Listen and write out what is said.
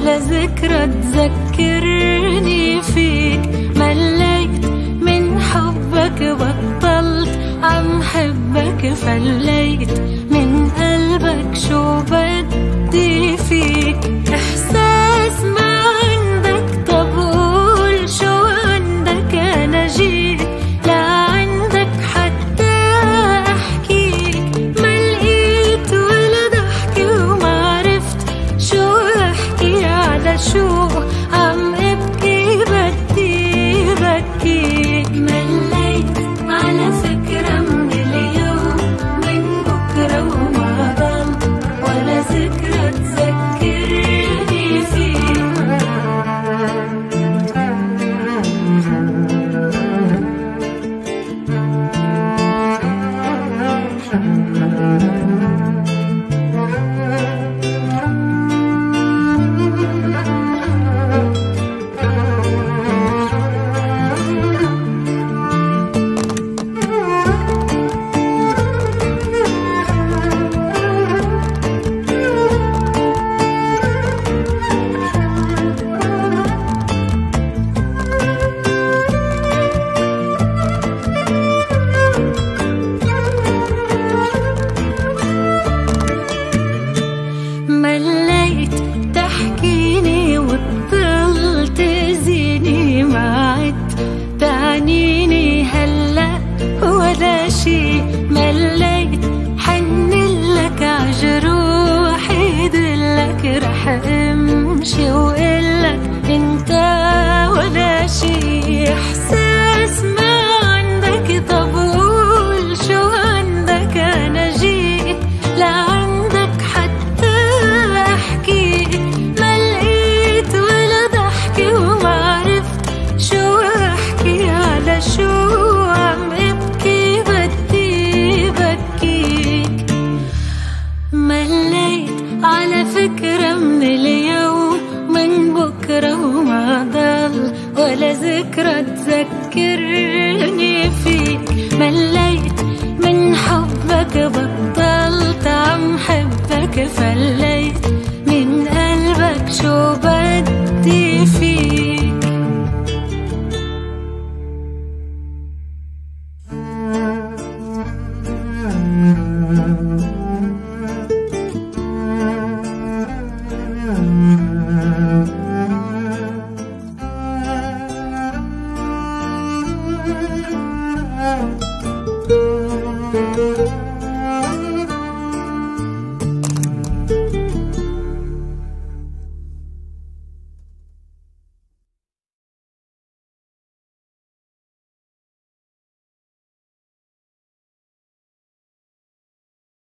ولا ذكرى تذكرني فيك. مليت من حبك بطلت عم حبك، فليت من قلبك شو بدي فيك. إحساس ما عندك، طب قول شو عندك. أنا جيت لعندك حتى أحكيك، ما لقيت ولا ضحكة وما عرفت شو أحكي. على شو عم أبكي بدي بكيك. مليت على فكرة من اليوم، من بكرة وما ضل ولا ذكرى تذكرني فيك. مليت تحكيني وتضل تأذيني، ما عدت تعنيني هلأ ولا شي. مليت حنلك عجروحي، دلك رح امشي وقلك انت ولا شي. احساس ما عندك، طب قول شو عندك. انا جيت لعندك حتى أحكي، ما لقيت ولا ضحكة وما عرفت شو أحكي. على شو عم أبكي بدي بكيك. مليت على فكرة من اليوم، من بكرة وما ضل ولا ذكرى تذكرني فيك. مليت من حبك بطلت عم حبك، فليت